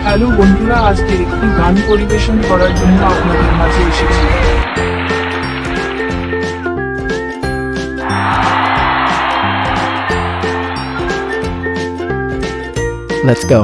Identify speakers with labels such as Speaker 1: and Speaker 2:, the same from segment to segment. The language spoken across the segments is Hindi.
Speaker 1: হ্যালো বন্ধুরা, আজকে একটি গান পরিবেশন করার জন্য আপনাদের মাঝে এসেছি।
Speaker 2: Let's go.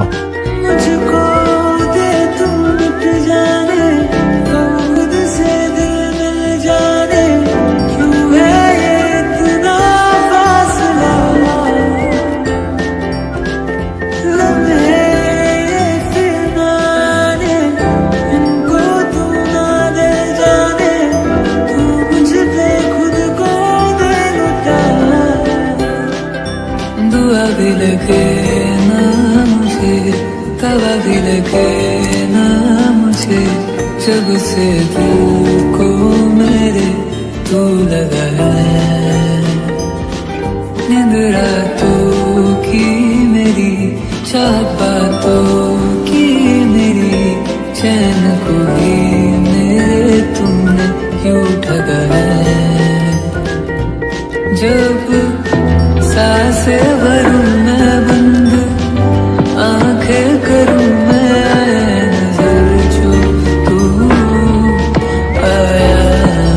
Speaker 3: दुआ भी लगे ना मुझे, तवा भी लगे ना मुझे, जब से दिल को मेरे तू लगा है। नींद रातों की मेरी, चाहत बातों की मेरी, चैन को भी मेरे तुमने यूं ठगा है। जब सांसें भरूं मैं बंद, आंखें करूं मैं नजर, जो तू आया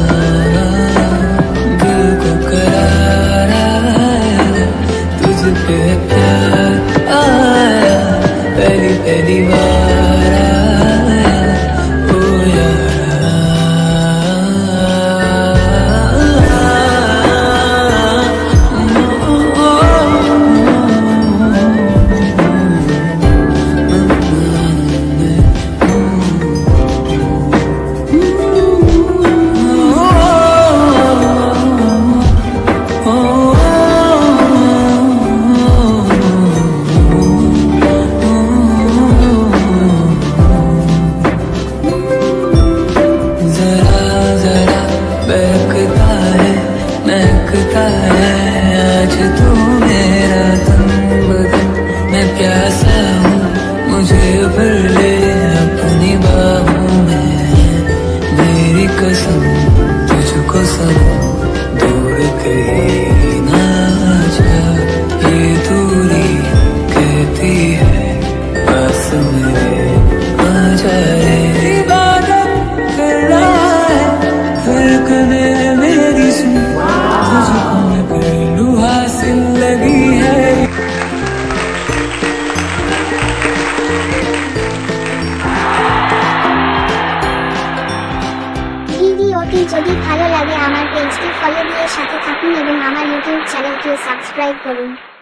Speaker 3: दिल को करार आया, तुझ पे प्यार आया, पहली पहली बार आया ओ यारा। महकता है आज तू मेरा तन बदन, मैं प्यासा हूँ मुझे भर ले अपनी बाहों में। मेरी कसम तुझको सनम, दूर कहीं ना जा, ये दूरी कहती है पास मेरे आ जाए। इबादत कर रहा है धड़कने मेरी, सुन तुझको मैं पहलू हासिल लगी है।
Speaker 4: ভিডিওটি যদি ভালো লাগে আমার পেজটি ফলো দিয়ে সাথে থাকুন এবং আমার ইউটিউব চ্যানেলটি সাবস্ক্রাইব করুন।